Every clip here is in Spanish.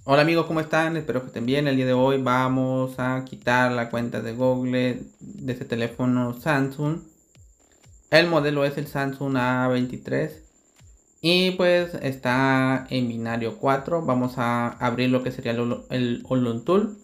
Hola amigos, ¿cómo están? Espero que estén bien. El día de hoy vamos a quitar la cuenta de Google de este teléfono Samsung. El modelo es el Samsung A23 y pues está en binario 4. Vamos a abrir lo que sería el Ulun Tool.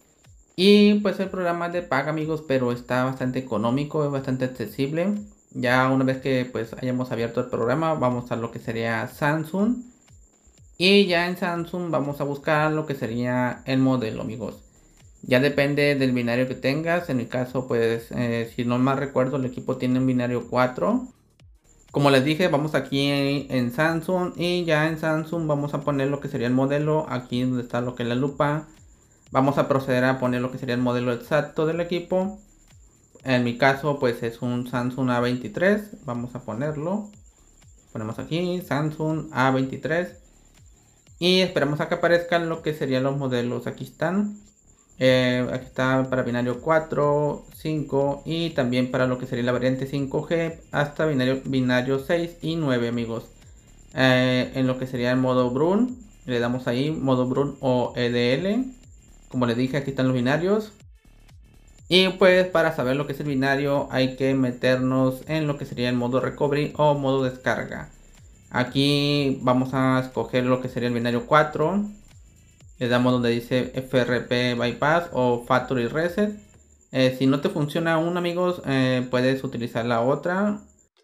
Y pues el programa es de paga amigos, pero está bastante económico, es bastante accesible. Ya una vez que pues hayamos abierto el programa, vamos a lo que sería Samsung. Y ya en Samsung vamos a buscar lo que sería el modelo, amigos. Ya depende del binario que tengas. En mi caso, pues, si no mal recuerdo, el equipo tiene un binario 4. Como les dije, vamos aquí en Samsung y ya en Samsung vamos a poner lo que sería el modelo. Aquí donde está lo que es la lupa. Vamos a proceder a poner lo que sería el modelo exacto del equipo. En mi caso, pues es un Samsung A23. Vamos a ponerlo. Ponemos aquí Samsung A23. Y esperamos a que aparezcan lo que serían los modelos. Aquí están. Aquí está para binario 4, 5 y también para lo que sería la variante 5G hasta binario 6 y 9 amigos. En lo que sería el modo Brun, le damos ahí modo Brun o EDL. Como les dije, aquí están los binarios. Y pues para saber lo que es el binario hay que meternos en lo que sería el modo recovery o modo descarga. Aquí vamos a escoger lo que sería el binario 4. Le damos donde dice FRP Bypass o Factory Reset. Si no te funciona una amigos, puedes utilizar la otra.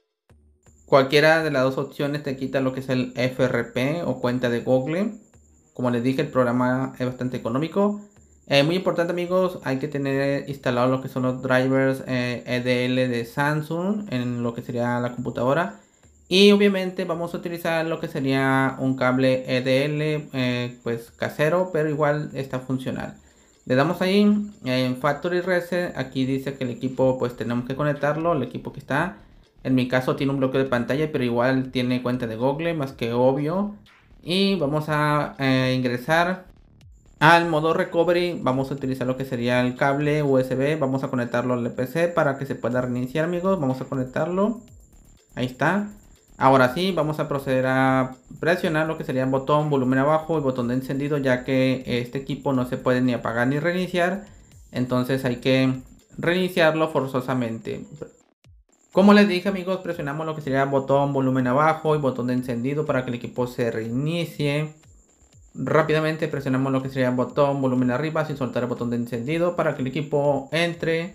Cualquiera de las dos opciones te quita lo que es el FRP o cuenta de Google. Como les dije, el programa es bastante económico. Muy importante amigos, hay que tener instalado lo que son los drivers EDL de Samsung en lo que sería la computadora. Y obviamente vamos a utilizar lo que sería un cable EDL pues casero, pero igual está funcional. Le damos ahí en Factory Reset. Aquí dice que el equipo pues tenemos que conectarlo, el equipo que está. En mi caso tiene un bloqueo de pantalla, pero igual tiene cuenta de Google, más que obvio. Y vamos a ingresar al modo recovery. Vamos a utilizar lo que sería el cable USB. Vamos a conectarlo al PC para que se pueda reiniciar amigos. Vamos a conectarlo. Ahí está. Ahora sí, vamos a proceder a presionar lo que sería el botón volumen abajo y botón de encendido, ya que este equipo no se puede ni apagar ni reiniciar. Entonces hay que reiniciarlo forzosamente. Como les dije amigos, presionamos lo que sería botón volumen abajo y botón de encendido para que el equipo se reinicie. Rápidamente presionamos lo que sería botón volumen arriba sin soltar el botón de encendido para que el equipo entre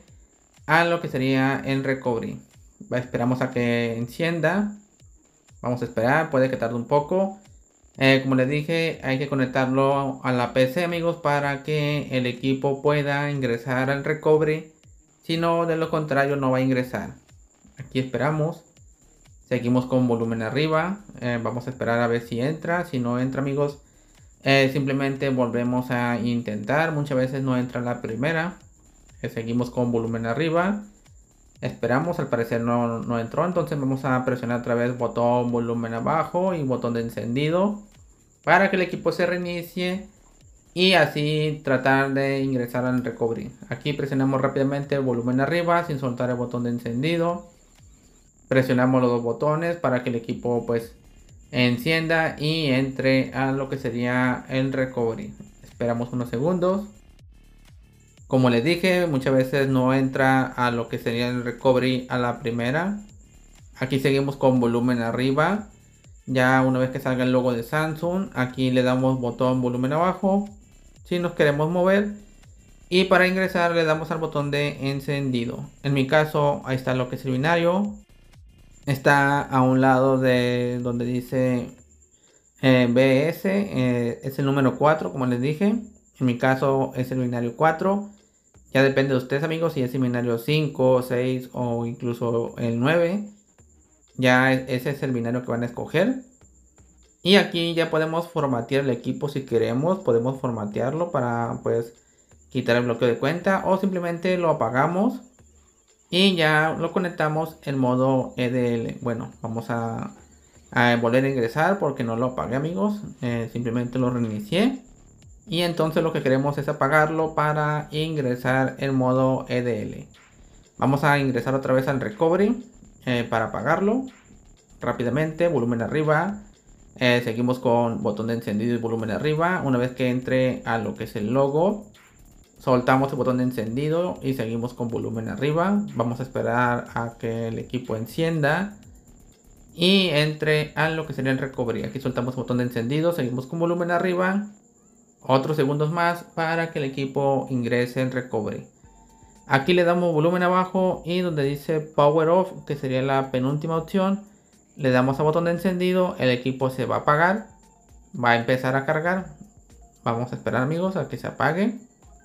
a lo que sería el recovery. Esperamos a que encienda. Vamos a esperar, puede que tarde un poco. Como les dije, hay que conectarlo a la PC amigos para que el equipo pueda ingresar al recovery. Si no, de lo contrario no va a ingresar. Aquí esperamos. Seguimos con volumen arriba. Vamos a esperar a ver si entra. Si no entra amigos, simplemente volvemos a intentar. Muchas veces no entra la primera. Seguimos con volumen arriba. Esperamos, al parecer no entró. Entonces vamos a presionar otra vez botón volumen abajo y botón de encendido para que el equipo se reinicie. Y así tratar de ingresar al recovery. Aquí presionamos rápidamente volumen arriba sin soltar el botón de encendido. Presionamos los dos botones para que el equipo pues encienda y entre a lo que sería el recovery. Esperamos unos segundos. Como les dije, muchas veces no entra a lo que sería el recovery a la primera. Aquí seguimos con volumen arriba. Ya una vez que salga el logo de Samsung, aquí le damos botón volumen abajo si nos queremos mover. Y para ingresar le damos al botón de encendido. En mi caso, ahí está lo que es el binario. Está a un lado de donde dice BS, es el número 4, como les dije. En mi caso es el binario 4. Ya depende de ustedes, amigos, si es el binario 5, 6 o incluso el 9. Ya ese es el binario que van a escoger. Y aquí ya podemos formatear el equipo si queremos. Podemos formatearlo para pues quitar el bloqueo de cuenta o simplemente lo apagamos. Y ya lo conectamos en modo EDL. Bueno, vamos a volver a ingresar porque no lo apagué amigos. Simplemente lo reinicié. Y entonces lo que queremos es apagarlo para ingresar en modo EDL. Vamos a ingresar otra vez al recovery para apagarlo. Rápidamente, volumen arriba. Seguimos con botón de encendido y volumen arriba. Una vez que entre a lo que es el logo, soltamos el botón de encendido y seguimos con volumen arriba. Vamos a esperar a que el equipo encienda y entre a lo que sería el recovery. Aquí soltamos el botón de encendido, seguimos con volumen arriba. Otros segundos más para que el equipo ingrese en recovery. Aquí le damos volumen abajo y donde dice power off, que sería la penúltima opción, le damos a botón de encendido. El equipo se va a apagar, va a empezar a cargar. Vamos a esperar, amigos, a que se apague.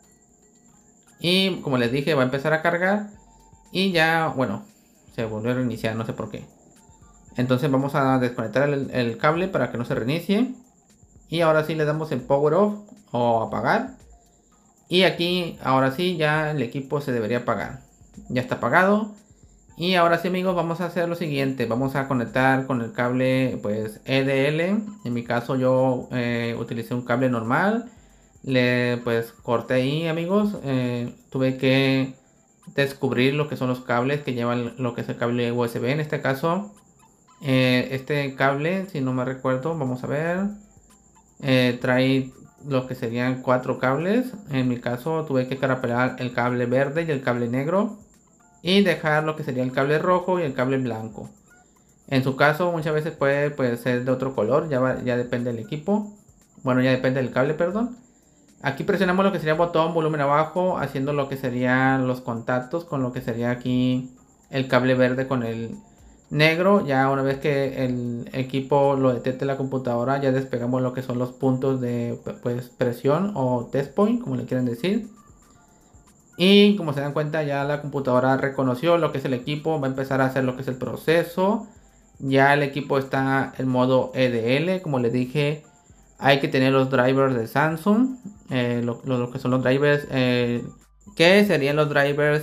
Y como les dije, va a empezar a cargar. Y ya, bueno, se volvió a reiniciar, no sé por qué. Entonces vamos a desconectar el cable para que no se reinicie. Y ahora sí le damos en power off o apagar. Y aquí, ahora sí, ya el equipo se debería apagar. Ya está apagado. Y ahora sí, amigos, vamos a hacer lo siguiente. Vamos a conectar con el cable, pues, EDL. En mi caso yo utilicé un cable normal. Pues, corté ahí, amigos. Tuve que descubrir lo que son los cables que llevan lo que es el cable USB. En este caso, este cable, si no me recuerdo, vamos a ver. Trae lo que serían 4 cables. En mi caso tuve que carapelar el cable verde y el cable negro y dejar lo que sería el cable rojo y el cable blanco. En su caso muchas veces puede ser de otro color, ya depende del equipo. Bueno, ya depende del cable, perdón. Aquí presionamos lo que sería botón volumen abajo, haciendo lo que serían los contactos con lo que sería aquí el cable verde con el negro. Ya una vez que el equipo lo detecte la computadora, ya despegamos lo que son los puntos de, pues, presión o test point, como le quieren decir. Y como se dan cuenta, ya la computadora reconoció lo que es el equipo, va a empezar a hacer lo que es el proceso. Ya el equipo está en modo EDL, como les dije, hay que tener los drivers de Samsung, lo que son los drivers, que serían los drivers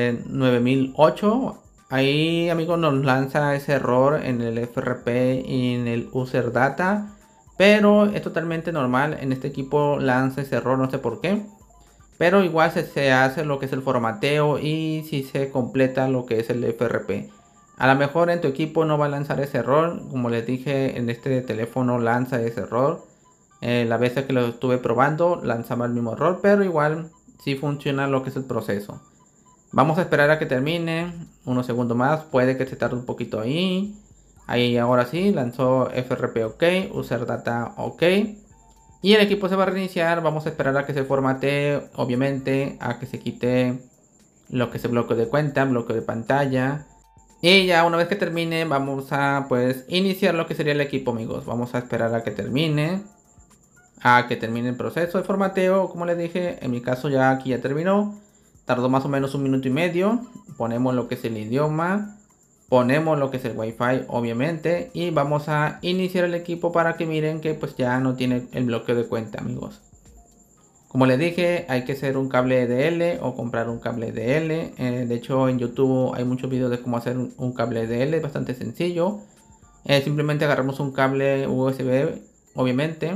9008. Ahí, amigos, nos lanza ese error en el FRP y en el user data, pero es totalmente normal. En este equipo lanza ese error, no sé por qué, pero igual se hace lo que es el formateo y si se completa lo que es el FRP. A lo mejor en tu equipo no va a lanzar ese error, como les dije, en este teléfono lanza ese error. La vez que lo estuve probando lanzaba el mismo error, pero igual sí funciona lo que es el proceso. Vamos a esperar a que termine unos segundos más, puede que se tarde un poquito ahí. Ahí ahora sí, lanzó FRP OK, user data OK. Y el equipo se va a reiniciar, vamos a esperar a que se formatee, obviamente, a que se quite lo que es el bloqueo de cuenta, bloqueo de pantalla. Y ya una vez que termine, vamos a pues iniciar lo que sería el equipo, amigos. Vamos a esperar a que termine el proceso de formateo. Como les dije, en mi caso ya aquí ya terminó. Tardó más o menos 1 minuto y medio. Ponemos lo que es el idioma. Ponemos lo que es el Wi-Fi, obviamente. Y vamos a iniciar el equipo para que miren que pues ya no tiene el bloqueo de cuenta, amigos. Como les dije, hay que hacer un cable EDL o comprar un cable EDL. De hecho, en YouTube hay muchos videos de cómo hacer un cable EDL. Es bastante sencillo. Simplemente agarramos un cable USB, obviamente.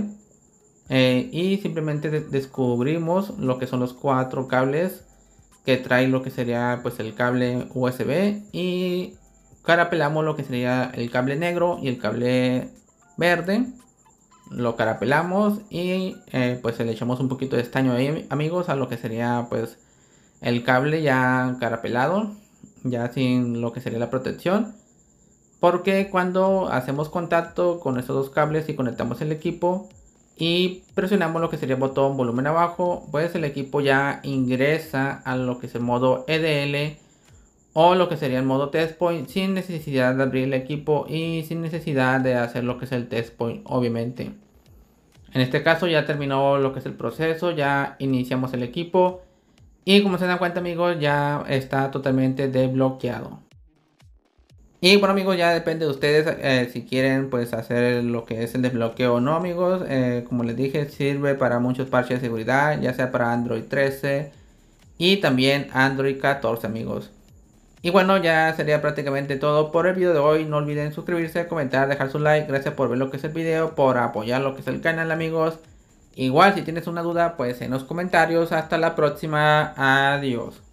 Y simplemente descubrimos lo que son los 4 cables que trae lo que sería pues el cable USB y carapelamos lo que sería el cable negro y el cable verde. Lo carapelamos y pues le echamos un poquito de estaño ahí, amigos, a lo que sería pues el cable ya carapelado, ya sin lo que sería la protección, porque cuando hacemos contacto con estos dos cables y conectamos el equipo y presionamos lo que sería botón volumen abajo, pues el equipo ya ingresa a lo que es el modo EDL o lo que sería el modo test point sin necesidad de abrir el equipo y sin necesidad de hacer lo que es el test point, obviamente. En este caso ya terminó lo que es el proceso, ya iniciamos el equipo y como se dan cuenta, amigos, ya está totalmente desbloqueado. Y bueno, amigos, ya depende de ustedes si quieren pues hacer lo que es el desbloqueo o no, amigos. Como les dije, sirve para muchos parches de seguridad, ya sea para Android 13 y también Android 14, amigos. Y bueno, ya sería prácticamente todo por el video de hoy. No olviden suscribirse, comentar, dejar su like. Gracias por ver lo que es el video, por apoyar lo que es el canal, amigos. Igual si tienes una duda, pues en los comentarios. Hasta la próxima. Adiós.